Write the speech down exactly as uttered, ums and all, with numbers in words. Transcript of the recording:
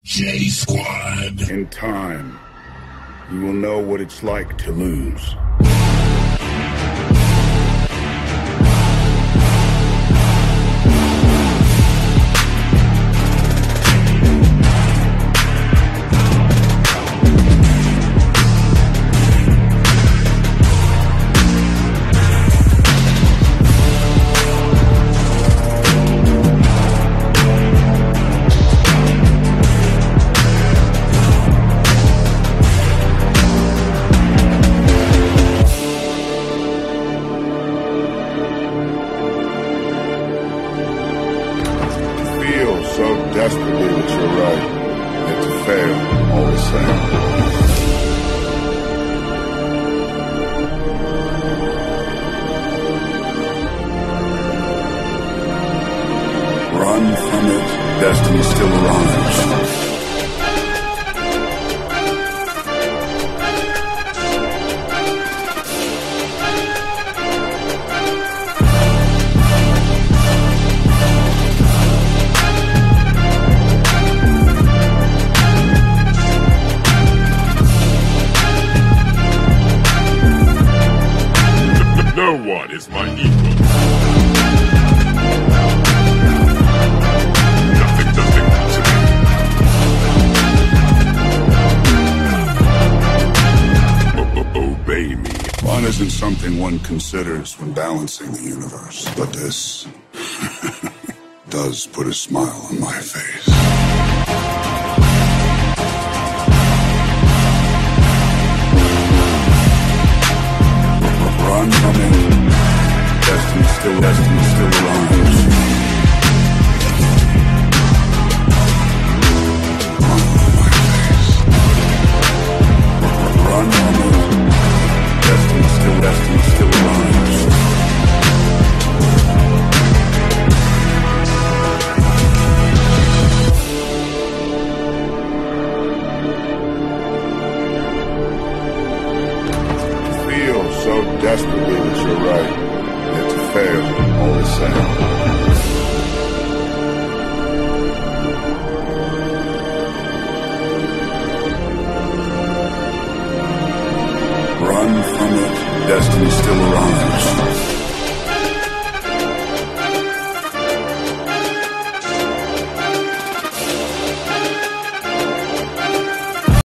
J Squad. In time, you will know what it's like to lose. So desperately that you're right, yet to fail all the same. Run from it, destiny still arrives. No one is my equal. Nothing does impossible. Obey me. Fun isn't something one considers when balancing the universe, but this does put a smile on my face. Run from it. Destiny still, destiny still arrives. Run from it. Destiny still, destiny still arrives. So desperately that you're right, yet to fail all the same. Run from it, destiny still arrives.